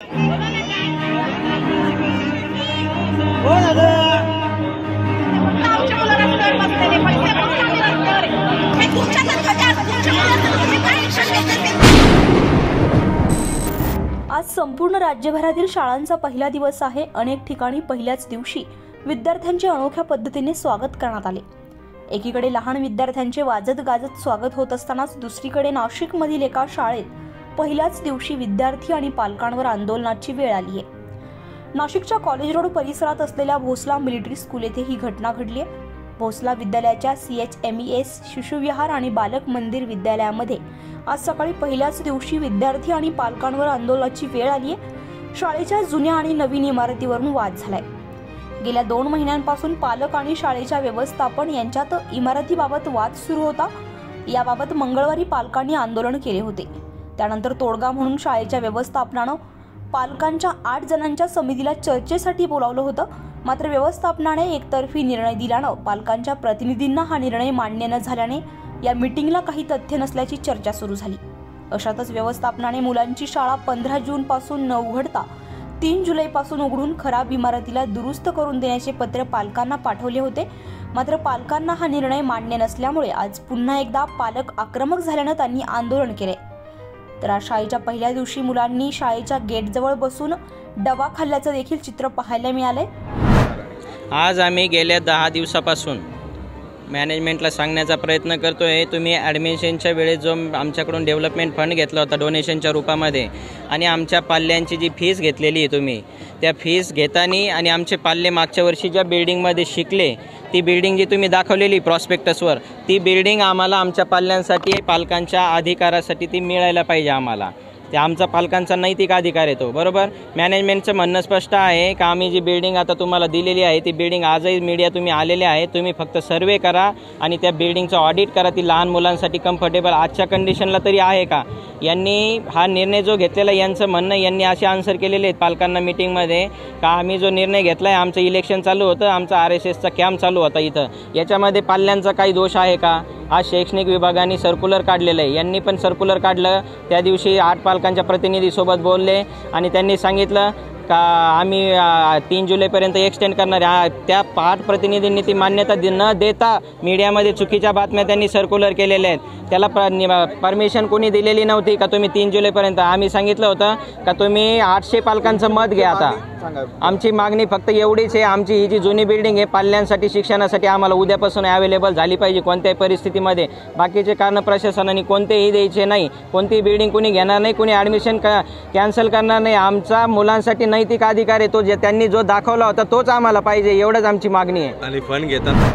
आज संपूर्ण राज्यभरातील शाळांचा पहिला दिवस आहे। अनेक ठिकाणी पहिल्याच दिवशी विद्यार्थ्यांचे अनोख्या पद्धतीने स्वागत करण्यात आले। एकीकडे लहान विद्यार्थ्यांचे वाजत गाजत स्वागत होत असतानाच दुसरीकडे नाशिकमधील एका शाळेत पहिल्याच दिवशी विद्यार्थी आणि पालकांवर आंदोलनाची वेळ आली आहे। नाशिकच्या कॉलेज रोड परिसरात असलेल्या भोसला मिलिटरी स्कूल येथे ही घटना घडली आहे। भोसला विद्यालयाच्या CHMES शिशुविहार आणि बालक मंदिर विद्यालयामध्ये आज सकाळी पहिल्याच दिवशी विद्यार्थी आणि पालकांवर आंदोलनाची वेळ आली आहे। शाळेच्या जुन्या आणि नवीन इमारतीवरून वाद झालाय। गेल्या 2 महिन्यांपासून पालक आणि शाळेच्या व्यवस्थापन यांच्यात इमारतीबाबत वाद सुरू होता। याबाबत मंगळवारी पालकांनी आंदोलन केले होते। त्यानंतर तोडगा म्हणून शाळेच्या व्यवस्थापनानं पालकांच्या 8 जणांच्या समितीला चर्चेसाठी बोलावलं होतं। मात्र व्यवस्थापनाने एकतर्फी निर्णय दिल्यानं पालकांच्या प्रतिनिधींना हा निर्णय मान्य न झाल्याने या मीटिंगला काही तथ्य नसल्याची चर्चा सुरू झाली। अशातच व्यवस्थापनाने मुलांची शाळा 15 जून पासून न उघडता 3 जुलै पासून उघडून खराब इमारतीला दुरुस्त करून देण्याचे पत्र पालकांना पाठवले होते। मात्र पालकांना हा निर्णय मान्य नसल्यामुळे आज पुन्हा एकदा पालक आक्रमक झाल्यानं त्यांनी आंदोलन केले। तर आज शाळेच्या पहिल्या दिवशी मुलांनी शाळेच्या गेटजवळ बसून डबा खाल्ल्याचं देखील चित्र पाहायला मिळाले। आज आम्ही गेल्या 10 दिवसापासून मॅनेजमेंटला सांगण्याचा प्रयत्न करतोय, तुम्ही ॲडमिशनच्या वेळेस जो आमच्याकडून डेव्हलपमेंट फंड घेतला होता डोनेशनच्या रूपामध्ये आणि आमच्या पाल्यांची जी फीस घेतलेली आहे तुम्ही त्या फीस घेताना आणि आमचे पाल्ले मागच्या वर्षी ज्या बिल्डिंगमध्ये शिकले ती बिल्डिंग जी तुम्ही दाखवलेली प्रॉस्पेक्टसवर ती बिल्डिंग आम्हाला आमच्या पाल्यांसाठी पालकांच्या अधिकारासाठी ती मिळायला पाहिजे। आम्हाला ते आमचा पालकांचा नैतिक अधिकार येतो। बरोबर, मॅनेजमेंटचं म्हणणं स्पष्ट आहे का आम्ही जी बिल्डिंग आता तुम्हाला दिलेली आहे ती बिल्डिंग आजही मीडिया तुम्ही आलेले आहे, तुम्ही फक्त सर्वे करा आणि त्या बिल्डिंगचं ऑडिट करा, ती लहान मुलांसाठी कम्फर्टेबल आजच्या कंडिशनला तरी आहे का। यांनी हा निर्णय जो घेतलेला यांचं म्हणणं यांनी असे आन्सर केलेले आहेत पालकांना मीटिंगमध्ये का आम्ही जो निर्णय घेतला आहे, आमचं इलेक्शन चालू होतं, आमचा RSSचा कॅम्प चालू होता इथं, याच्यामध्ये पाल्यांचा काही दोष आहे का। आज शैक्षणिक विभागाने सर्क्युलर काढलेलं आहे, यांनी पण सर्क्युलर काढलं। त्या दिवशी 8 पालकांच्या प्रतिनिधीसोबत बोलले आणि त्यांनी सांगितलं का आम्ही 3 जुलैपर्यंत एक्सटेंड करणार आहे। त्या 8 प्रतिनिधींनी ती मान्यता न देता मीडियामध्ये चुकीच्या बातम्या त्यांनी सर्क्युलर केलेल्या आहेत। त्याला परमिशन कोणी दिलेली नव्हती का तुम्ही 3 जुलैपर्यंत। आम्ही सांगितलं होतं का तुम्ही 800 पालकांचं मत घ्या। आता आमची मागणी फक्त एवढीच आहे, आमची ही जी जुनी बिल्डिंग आहे पाल्यांसाठी शिक्षणासाठी आम्हाला उद्यापासून अवेलेबल झाली पाहिजे कोणत्याही परिस्थितीमध्ये। बाकीचे कारण प्रशासनाने कोणतेही द्यायचे नाही, कोणतीही बिल्डिंग कोणी घेणार नाही, कोणी ॲडमिशन कॅन्सल करणार नाही। आमचा मुलांसाठी नैतिक अधिकार आहे, तो जे त्यांनी जो दाखवला होता तोच आम्हाला पाहिजे, एवढंच आमची मागणी आहे। आणि फंड घेतात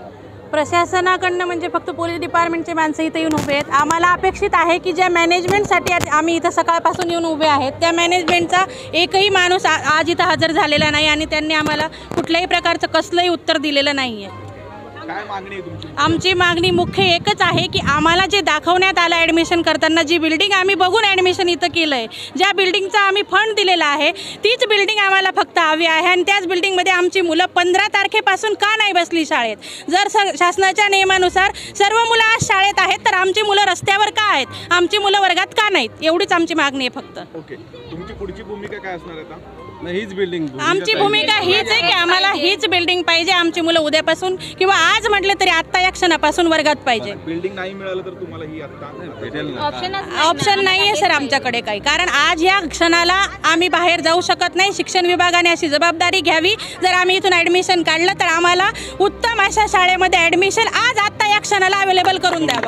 प्रशासनाकडनं म्हणजे फक्त पोलीस डिपार्टमेंटचे माणसं इथं येऊन उभे आहेत। आम्हाला अपेक्षित आहे की ज्या मॅनेजमेंटसाठी आम्ही इथं सकाळपासून येऊन उभे आहेत त्या मॅनेजमेंटचा एकही माणूस आज इथं हजर झालेला नाही आणि त्यांनी आम्हाला कुठल्याही प्रकारचं कसलंही उत्तर दिलेलं नाही आहे। काय मागणी आहे तुमची? आमची मागणी मुख्य एकच आहे की आम्हाला जे दाखवण्यात आलं ॲडमिशन करताना जी बिल्डिंग आम्ही बघून ॲडमिशन इथं केलं आहे, ज्या बिल्डिंगचा आम्ही फंड दिलेला आहे तीच बिल्डिंग आम्हाला फक्त हवी आहे आणि त्याच बिल्डिंगमध्ये आमची मुलं 15 तारखेपासून का नाही बसली शाळेत। जर शासनाच्या नियमानुसार सर्व मुलं आज शाळेत आहेत तर आमची मुलं रस्त्यावर का आहेत, आमची मुलं वर्गात का नाहीत, एवढीच आमची मागणी आहे फक्त। ओके, तुमची पुढची भूमिका काय असणार आता? हीच बिल्डिंग आमची भूमिका हीच आहे की आम्हाला हीच बिल्डिंग पाहिजे। आमची मुलं उद्यापासून किंवा आज म्हटलं तरी आत्ता या क्षणापासून वर्गात पाहिजे। बिल्डिंग नाही मिळालं तर तुम्हाला ही आता भेटेल ना? ऑप्शन नाही आहे सर आमच्याकडे काही, कारण आज या क्षणाला आम्ही बाहेर जाऊ शकत नाही। शिक्षण विभागाने अशी जबाबदारी घ्यावी, जर आम्ही इथून ॲडमिशन काढलं तर आम्हाला उत्तम अशा शाळेमध्ये ॲडमिशन आज आत्ता या क्षणाला अवेलेबल करून द्यावं।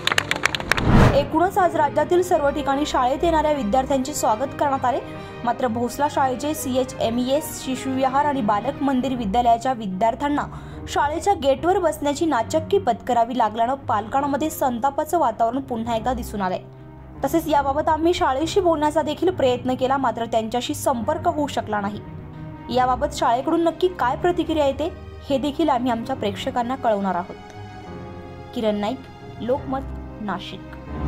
एकूणच आज राज्यातील सर्व ठिकाणी शाळेत येणाऱ्या विद्यार्थ्यांचे स्वागत करण्यात आले। मात्र भोसला शाळेचे CHMES शिशुविहार आणि बालक मंदिर विद्यालयाच्या विद्यार्थ्यांना शाळेच्या गेटवर बसण्याची नाचक्की पत्करावी लागल्यानं पालकांमध्ये संतापाचं वातावरण पुन्हा एकदा दिसून आलंय। तसेच याबाबत आम्ही शाळेशी बोलण्याचा देखील प्रयत्न केला, मात्र त्यांच्याशी संपर्क होऊ शकला नाही। याबाबत शाळेकडून नक्की काय प्रतिक्रिया येते हे देखील आम्ही आमच्या प्रेक्षकांना कळवणार आहोत। किरण नाईक, लोकमत, नाशिक।